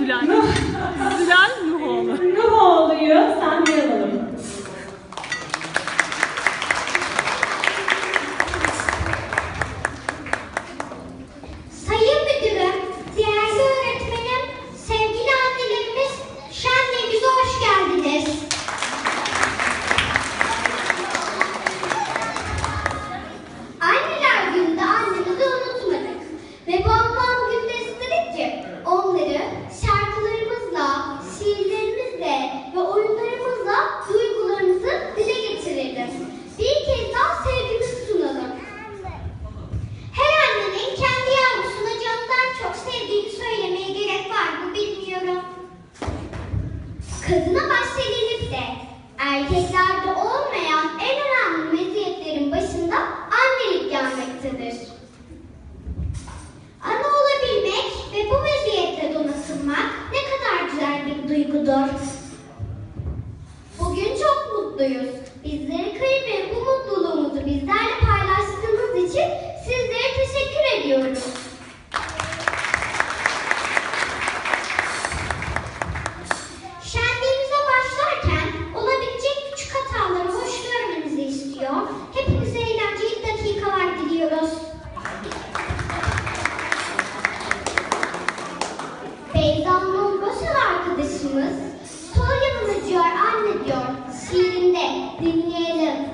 Zülal. Zülal Nuhoğlu. Nuhoğlu'yu sahneye alalım. Sayın Müdürüm, değerli öğretmenim, sevgili annelerimiz, şenliğimize hoş geldiniz. Anneler Günü'nde annemizi unutmadık ve bu anlam günde istedik ki onları şarkılarımızla, şiirlerimizle ve oyunlarımızla duygularımızı dile getirelim. Bir kez daha sevgimizi sunalım. Her annenin kendi yavrusuna canından çok sevdiğini söylemeye gerek var mı bilmiyorum. Kadına bahsedilip de erkeklerde olmayan en önemli meziyetlerin başında annelik gelmektedir. Ana olabilmek ve bu meziyetle donatılmak ne kadar güzel bir duygudur. Bugün çok mutluyuz. Bizleri kırmayıp bu mutluluğumuzu bizlerle paylaştığınız için sizlere teşekkür ediyoruz. Şenliğimize başlarken olabilecek küçük hataları hoş görmenizi istiyor. Hepinize eğlenceli dakikalar diliyoruz. Beyza Nur Başar arkadaşımız sol yanına diyor anne diyor şiirinde dinleyelim.